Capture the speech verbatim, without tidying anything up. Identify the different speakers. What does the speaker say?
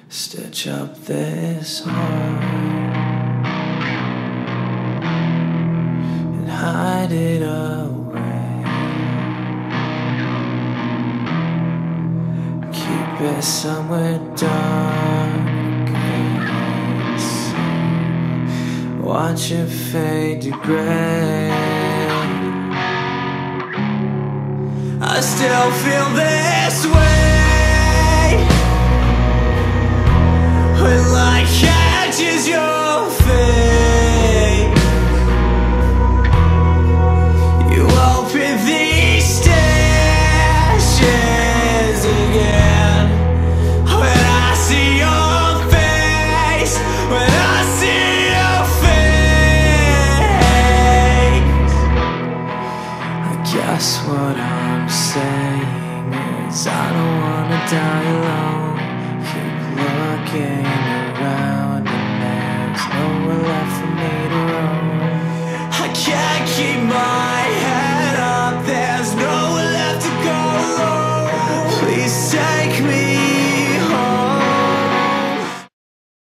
Speaker 1: stitch up this hole and hide it away. Keep it somewhere dark and safe. Watch it fade to gray. I still feel this way when light catches your face. You open these stashes again. When I see your face, when I see your face, I guess what I'm saying is I don't wanna die alone. Keep looking around.